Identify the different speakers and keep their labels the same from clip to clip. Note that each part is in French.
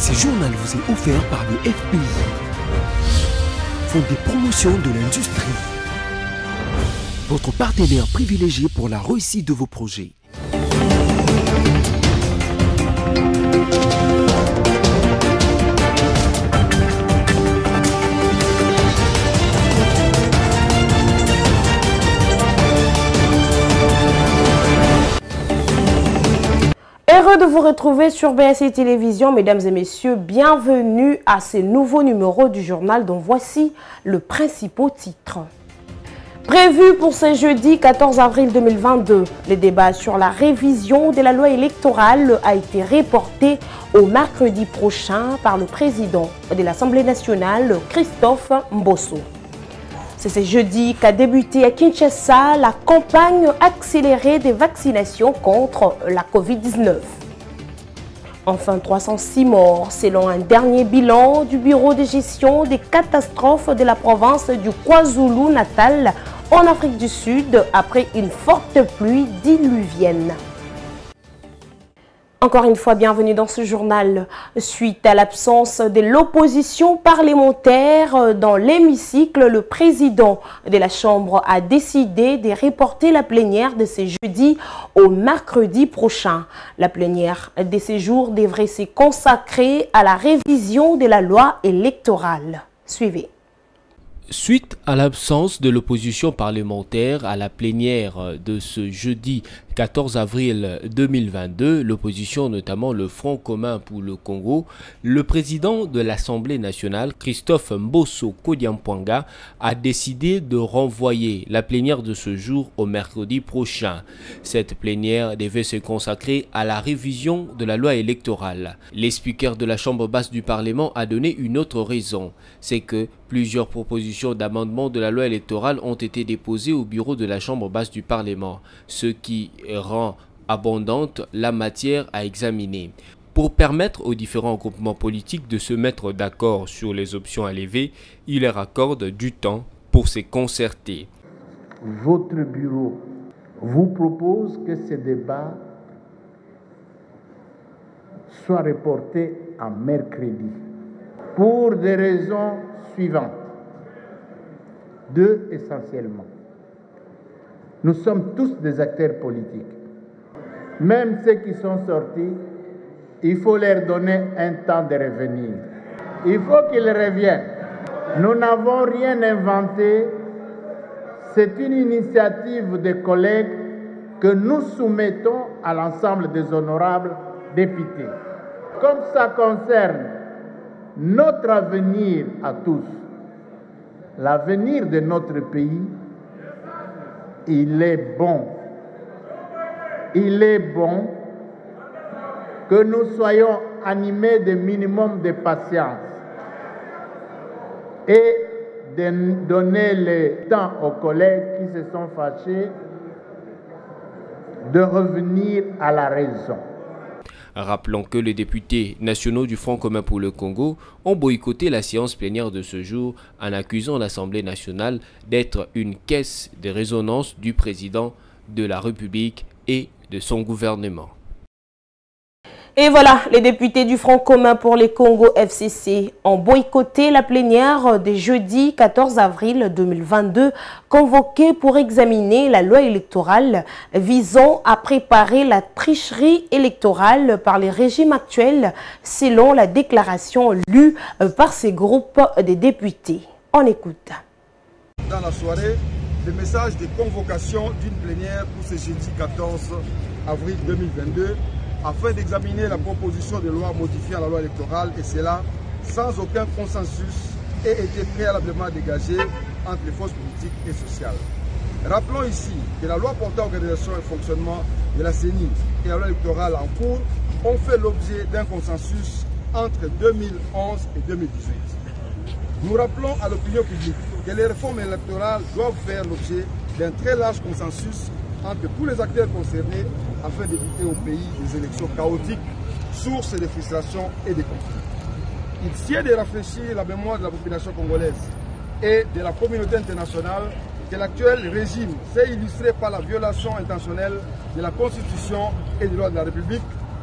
Speaker 1: Ce journal vous est offert par le FPI, Fonds de promotion de l'industrie, votre partenaire privilégié pour la réussite de vos projets.
Speaker 2: Heureux de vous retrouver sur BSI Télévision, mesdames et messieurs, bienvenue à ce nouveau numéro du journal dont voici le principal titre. Prévu pour ce jeudi 14 avril 2022, le débat sur la révision de la loi électorale a été reporté au mercredi prochain par le président de l'Assemblée nationale, Christophe Mbosso. C'est ce jeudi qu'a débuté à Kinshasa la campagne accélérée des vaccinations contre la Covid-19. Enfin, 306 morts selon un dernier bilan du Bureau de gestion des catastrophes de la province du KwaZulu-Natal en Afrique du Sud après une forte pluie diluvienne. Encore une fois, bienvenue dans ce journal. Suite à l'absence de l'opposition parlementaire dans l'hémicycle, le président de la Chambre a décidé de reporter la plénière de ce jeudi au mercredi prochain. La plénière de ce jour devrait se consacrer à la révision de la loi électorale. Suivez.
Speaker 3: Suite à l'absence de l'opposition parlementaire à la plénière de ce jeudi 14 avril 2022, l'opposition, notamment le Front commun pour le Congo, le président de l'Assemblée nationale, Christophe Mbosso Kodiampwanga, a décidé de renvoyer la plénière de ce jour au mercredi prochain. Cette plénière devait se consacrer à la révision de la loi électorale. Le speaker de la Chambre basse du Parlement a donné une autre raison, c'est que plusieurs propositions d'amendement de la loi électorale ont été déposées au bureau de la Chambre basse du Parlement, ce qui rend abondante la matière à examiner. Pour permettre aux différents groupements politiques de se mettre d'accord sur les options à lever, il leur accorde du temps pour se concerter.
Speaker 4: Votre bureau vous propose que ce débat soit reporté à mercredi pour des raisons suivantes. Deux essentiellement. Nous sommes tous des acteurs politiques. Même ceux qui sont sortis, il faut leur donner un temps de revenir. Il faut qu'ils reviennent. Nous n'avons rien inventé. C'est une initiative des collègues que nous soumettons à l'ensemble des honorables députés. Comme ça concerne notre avenir à tous, l'avenir de notre pays, il est bon que nous soyons animés de minimum de patience et de donner le temps aux collègues qui se sont fâchés de revenir à la raison.
Speaker 3: Rappelons que les députés nationaux du Front commun pour le Congo ont boycotté la séance plénière de ce jour en accusant l'Assemblée nationale d'être une caisse de résonance du président de la République et de son gouvernement.
Speaker 2: Et voilà, les députés du Front commun pour les Congo FCC ont boycotté la plénière de jeudi 14 avril 2022 convoquée pour examiner la loi électorale visant à préparer la tricherie électorale par les régimes actuels selon la déclaration lue par ces groupes de députés. On écoute.
Speaker 5: Dans la soirée, le message de convocation d'une plénière pour ce jeudi 14 avril 2022 afin d'examiner la proposition de loi modifiant la loi électorale, et cela sans aucun consensus, ait été préalablement dégagé entre les forces politiques et sociales. Rappelons ici que la loi portant organisation et fonctionnement de la CENI et la loi électorale en cours ont fait l'objet d'un consensus entre 2011 et 2018. Nous rappelons à l'opinion publique que les réformes électorales doivent faire l'objet d'un très large consensus entre tous les acteurs concernés afin d'éviter au pays des élections chaotiques, sources de frustration et de conflits. Il tient de rafraîchir la mémoire de la population congolaise et de la communauté internationale que l'actuel régime s'est illustré par la violation intentionnelle de la Constitution et des lois de la République,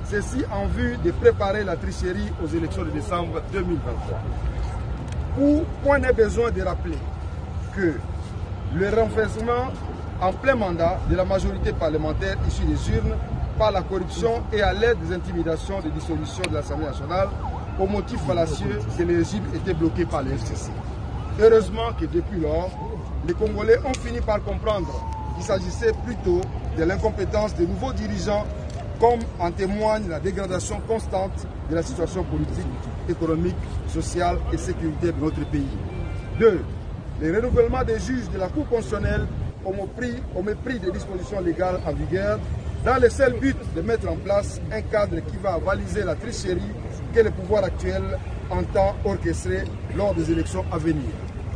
Speaker 5: Ceci en vue de préparer la tricherie aux élections de décembre 2023. Point n'est besoin de rappeler que le renversement en plein mandat de la majorité parlementaire issue des urnes par la corruption et à l'aide des intimidations de dissolution de l'Assemblée nationale au motif fallacieux que le régime était bloqué par le FCC. Heureusement que depuis lors, les Congolais ont fini par comprendre qu'il s'agissait plutôt de l'incompétence des nouveaux dirigeants, comme en témoigne la dégradation constante de la situation politique, économique, sociale et sécuritaire de notre pays. 2. Le renouvellement des juges de la Cour constitutionnelle au mépris des dispositions légales en vigueur, dans le seul but de mettre en place un cadre qui va avaliser la tricherie que le pouvoir actuel entend orchestrer lors des élections à venir.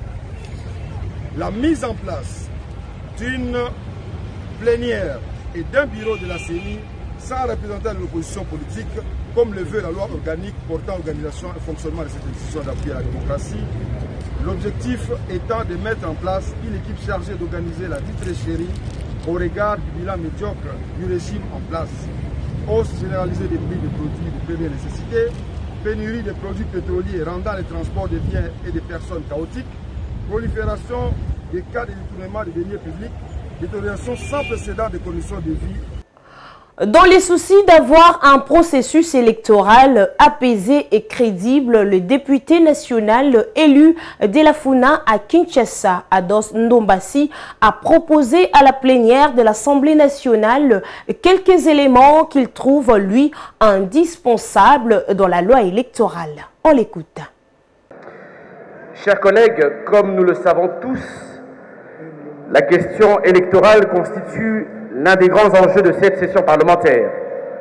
Speaker 5: La mise en place d'une plénière et d'un bureau de la CENI sans représentant de l'opposition politique, comme le veut la loi organique portant organisation et fonctionnement de cette institution d'appui à la démocratie. L'objectif étant de mettre en place une équipe chargée d'organiser la dite tricherie au regard du bilan médiocre du régime en place. Hausse généralisée des prix des produits de première nécessité, pénurie des produits pétroliers rendant le transport des biens et des personnes chaotiques, prolifération des cas de détournement des deniers publics, détérioration sans précédent des conditions de vie.
Speaker 2: Dans les soucis d'avoir un processus électoral apaisé et crédible, le député national élu de la Funa à Kinshasa, Ados Ndombasi, a proposé à la plénière de l'Assemblée nationale quelques éléments qu'il trouve, lui, indispensables dans la loi électorale. On l'écoute.
Speaker 6: Chers collègues, comme nous le savons tous, la question électorale constitue l'un des grands enjeux de cette session parlementaire.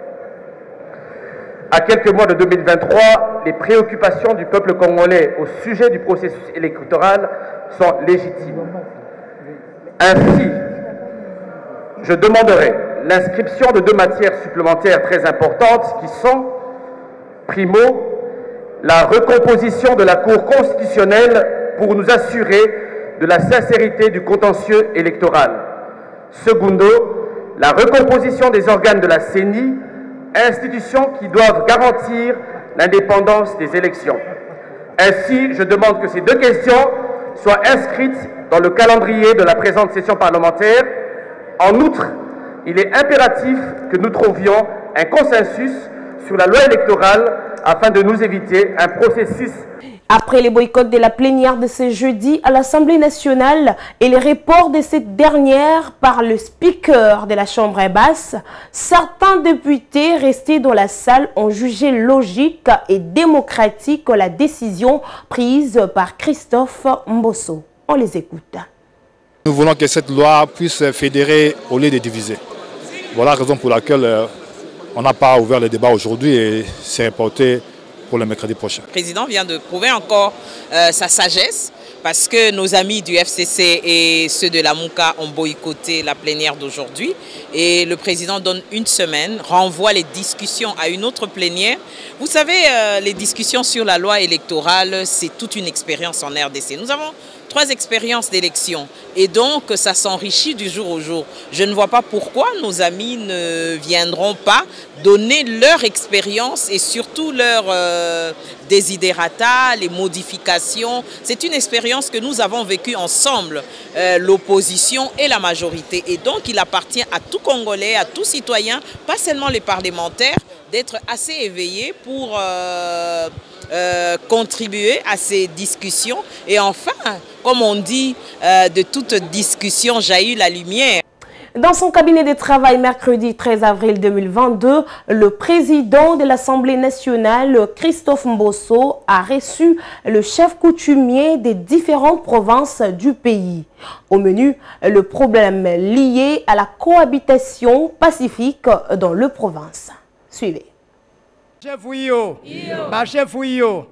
Speaker 6: À quelques mois de 2023, les préoccupations du peuple congolais au sujet du processus électoral sont légitimes. Ainsi, je demanderai l'inscription de 2 matières supplémentaires très importantes qui sont, primo, la recomposition de la Cour constitutionnelle pour nous assurer de la sincérité du contentieux électoral. Secondo, la recomposition des organes de la CENI, institutions qui doivent garantir l'indépendance des élections. Ainsi, je demande que ces 2 questions soient inscrites dans le calendrier de la présente session parlementaire. En outre, il est impératif que nous trouvions un consensus sur la loi électorale afin de nous éviter un processus.
Speaker 2: Après les boycotts de la plénière de ce jeudi à l'Assemblée nationale et les reports de cette dernière par le speaker de la Chambre basse, certains députés restés dans la salle ont jugé logique et démocratique la décision prise par Christophe Mbosso. On les écoute.
Speaker 7: Nous voulons que cette loi puisse fédérer au lieu de diviser. Voilà la raison pour laquelle on n'a pas ouvert le débat aujourd'hui et c'est reporté pour le mercredi prochain.
Speaker 8: Le président vient de prouver encore sa sagesse parce que nos amis du FCC et ceux de la Mouka ont boycotté la plénière d'aujourd'hui et le président donne une semaine, renvoie les discussions à une autre plénière. Vous savez, les discussions sur la loi électorale, c'est toute une expérience en RDC. Nous avons 3 expériences d'élection et donc ça s'enrichit du jour au jour. Je ne vois pas pourquoi nos amis ne viendront pas donner leur expérience et surtout leur desiderata, les modifications. C'est une expérience que nous avons vécue ensemble, l'opposition et la majorité. Et donc il appartient à tout Congolais, à tout citoyen, pas seulement les parlementaires, d'être assez éveillés pour contribuer à ces discussions. Et enfin, comme on dit, de toute discussion jaillit la lumière.
Speaker 2: Dans son cabinet de travail mercredi 13 avril 2022, le président de l'Assemblée nationale, Christophe Mbosso, a reçu le chef coutumier des différentes provinces du pays. Au menu, le problème lié à la cohabitation pacifique dans les provinces. Suivez.
Speaker 9: Chef Ouyo, chef Ouyo,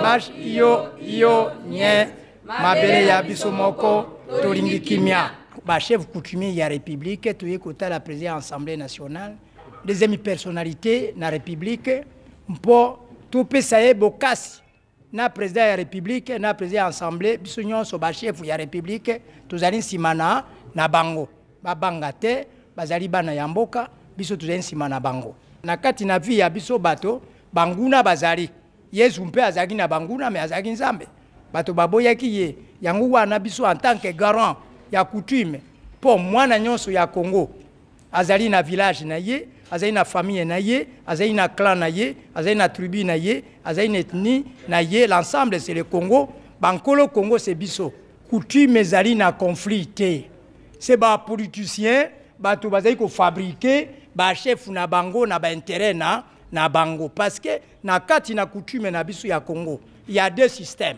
Speaker 9: nye, mabele ya bisomoko, tolingi kimia. Chef coutumier de la République, tu es côté la présidente de l'Assemblée nationale, des amis personnalités de la République, pour tout payer bokasi. Na président de la République, na président de l'Assemblée, bisognon so ba chef de la République, tous allons simana na bango. Ba bangate, bazali bana yamboka, biso tous allons simana bango. nakati na vie ya biso bato banguna bazali Yesu mpe azaki na banguna mais azaki nzambe bato baboyaki ye yango wana biso en tant que garant ya coutume pour mwana nyonso ya Congo azali na village na ye azali na famille na ye azali na clan na ye azali na tribu na ye azali na ethnie na ye l'ensemble c'est le Congo bankolo Congo c'est biso coutume ezali na conflit te c'est ba politicien bato bazali ko fabriquer ba chef na bango na ba intérêt na bango parce que na kati na coutume na biso ya Congo il y a deux systèmes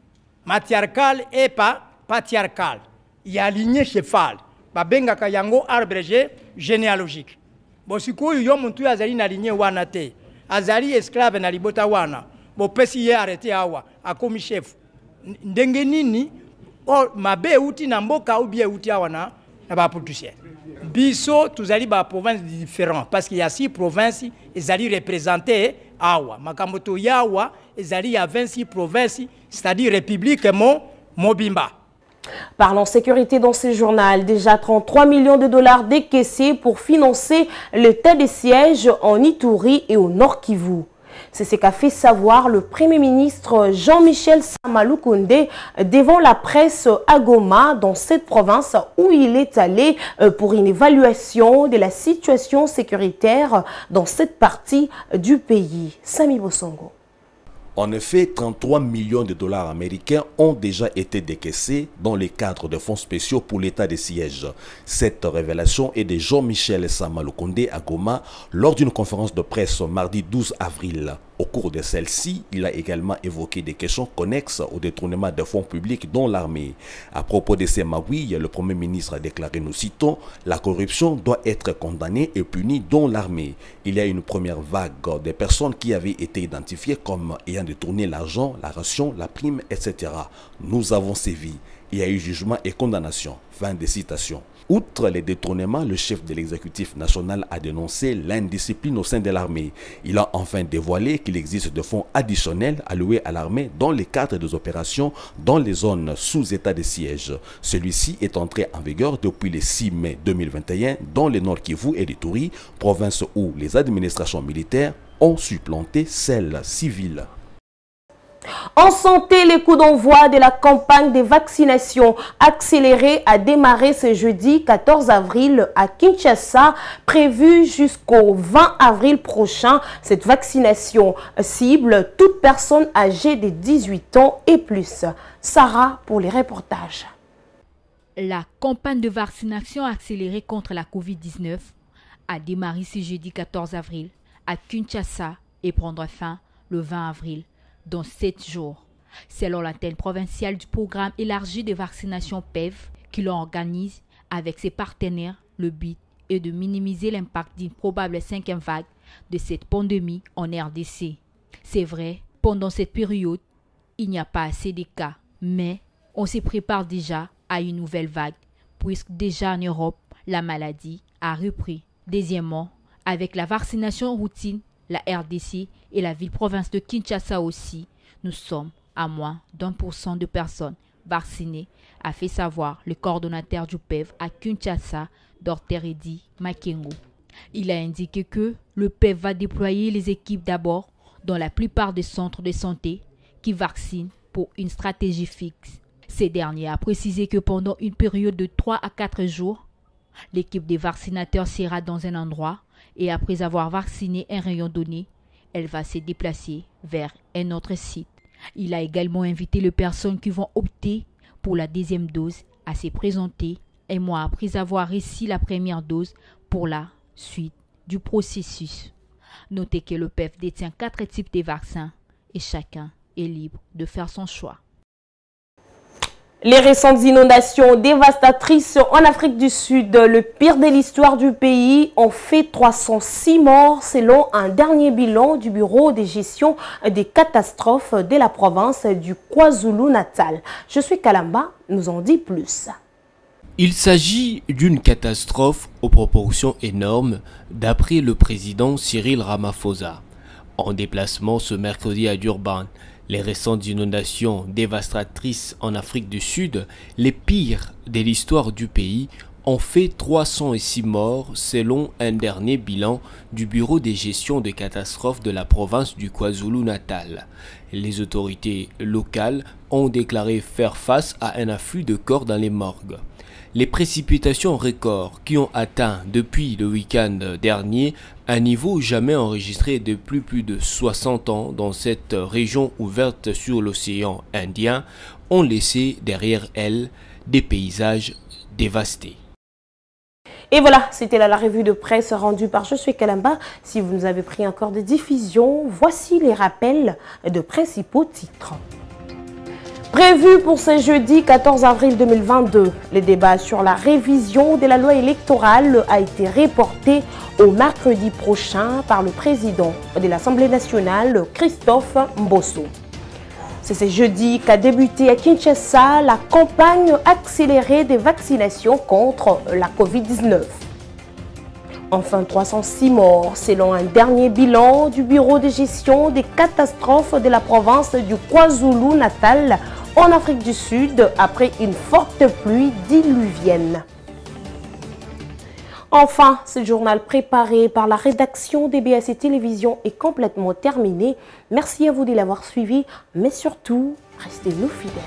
Speaker 9: matriarcal et pas patriarcal il y a lignée cheval ba benga ka yango arbre généalogique bo sikoyo yo muntu azali na lignée wana te azali esclave na libota wana bo pesi ye arrêté awa akomi chef ndenge nini o mabe uti na mboka ou bien uti awa na ba politicien biso tuzali ba provinces différentes parce qu'il y a 6 provinces ezali représentées awa makambo to yawa ezali ya 26 provinces c'est-à-dire république mobimba.
Speaker 2: Parlons sécurité dans ce journal. Déjà 33 millions de dollars décaissés pour financer le tas de sièges en Ituri et au Nord Kivu. C'est ce qu'a fait savoir le Premier ministre Jean-Michel Samaloukonde devant la presse à Goma dans cette province où il est allé pour une évaluation de la situation sécuritaire dans cette partie du pays. Sami Bosongo.
Speaker 10: En effet, 33 millions de dollars américains ont déjà été décaissés dans le cadre de fonds spéciaux pour l'état de siège. Cette révélation est de Jean-Michel Samaloukonde à Goma lors d'une conférence de presse mardi 12 avril. Au cours de celle-ci, il a également évoqué des questions connexes au détournement de fonds publics dans l'armée. À propos de ces magouilles, le Premier ministre a déclaré, nous citons, « La corruption doit être condamnée et punie dans l'armée. Il y a une première vague de personnes qui avaient été identifiées comme ayant détourné l'argent, la ration, la prime, etc. Nous avons sévi. Il y a eu jugement et condamnation. » Fin de citation. Outre les détournements, le chef de l'exécutif national a dénoncé l'indiscipline au sein de l'armée. Il a enfin dévoilé qu'il existe des fonds additionnels alloués à l'armée dans le cadre des opérations dans les zones sous état de siège. Celui-ci est entré en vigueur depuis le 6 mai 2021 dans le Nord Kivu et l'Ituri, province où les administrations militaires ont supplanté celles civiles.
Speaker 2: En santé, les coups d'envoi de la campagne de vaccination accélérée a démarré ce jeudi 14 avril à Kinshasa, prévue jusqu'au 20 avril prochain. Cette vaccination cible toute personne âgée de 18 ans et plus. Sarah pour les reportages.
Speaker 11: La campagne de vaccination accélérée contre la COVID-19 a démarré ce jeudi 14 avril à Kinshasa et prendra fin le 20 avril. Dans 7 jours. Selon l'antenne provinciale du programme élargi de vaccination PEV qui l'organise avec ses partenaires, le but est de minimiser l'impact d'une probable 5e vague de cette pandémie en RDC. C'est vrai, pendant cette période, il n'y a pas assez de cas, mais on se prépare déjà à une nouvelle vague, puisque déjà en Europe, la maladie a repris. Deuxièmement, avec la vaccination routine, la RDC et la ville-province de Kinshasa aussi, nous sommes à moins d'1% de personnes vaccinées, a fait savoir le coordonnateur du PEV à Kinshasa, Dr Eddy Makengo. Il a indiqué que le PEV va déployer les équipes d'abord dans la plupart des centres de santé qui vaccinent pour une stratégie fixe. Ce dernier a précisé que pendant une période de 3 à 4 jours, l'équipe des vaccinateurs sera dans un endroit et après avoir vacciné un rayon donné, elle va se déplacer vers un autre site. Il a également invité les personnes qui vont opter pour la deuxième dose à se présenter un mois après avoir reçu la première dose pour la suite du processus. Notez que le PEV détient 4 types de vaccins et chacun est libre de faire son choix.
Speaker 2: Les récentes inondations dévastatrices en Afrique du Sud, le pire de l'histoire du pays, ont fait 306 morts selon un dernier bilan du Bureau de gestion des catastrophes de la province du KwaZulu-Natal. Je suis Kalamba, nous en dit plus.
Speaker 3: Il s'agit d'une catastrophe aux proportions énormes, d'après le président Cyril Ramaphosa. En déplacement ce mercredi à Durban, les récentes inondations dévastatrices en Afrique du Sud, les pires de l'histoire du pays, ont fait 306 morts selon un dernier bilan du Bureau de gestion de catastrophes de la province du KwaZulu-Natal. Les autorités locales ont déclaré faire face à un afflux de corps dans les morgues. Les précipitations records qui ont atteint depuis le week-end dernier un niveau jamais enregistré depuis plus de 60 ans dans cette région ouverte sur l'océan Indien ont laissé derrière elles des paysages dévastés.
Speaker 2: Et voilà, c'était là la revue de presse rendue par Josué Kalamba. Si vous nous avez pris encore de diffusion, voici les rappels de principaux titres. Prévu pour ce jeudi 14 avril 2022, le débat sur la révision de la loi électorale a été reporté au mercredi prochain par le président de l'Assemblée nationale, Christophe Mbosso. C'est ce jeudi qu'a débuté à Kinshasa la campagne accélérée des vaccinations contre la Covid-19. Enfin, 306 morts selon un dernier bilan du Bureau de gestion des catastrophes de la province du KwaZulu-Natal en Afrique du Sud après une forte pluie diluvienne. Enfin, ce journal préparé par la rédaction des BAC Télévision est complètement terminé. Merci à vous de l'avoir suivi, mais surtout, restez-nous fidèles.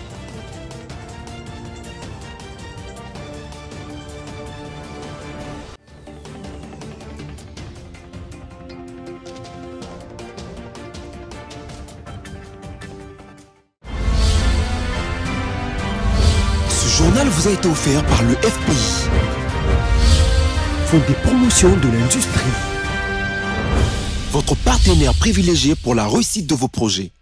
Speaker 1: Ce journal vous a été offert par le FPI. Fonds des promotions de l'industrie. Votre partenaire privilégié pour la réussite de vos projets.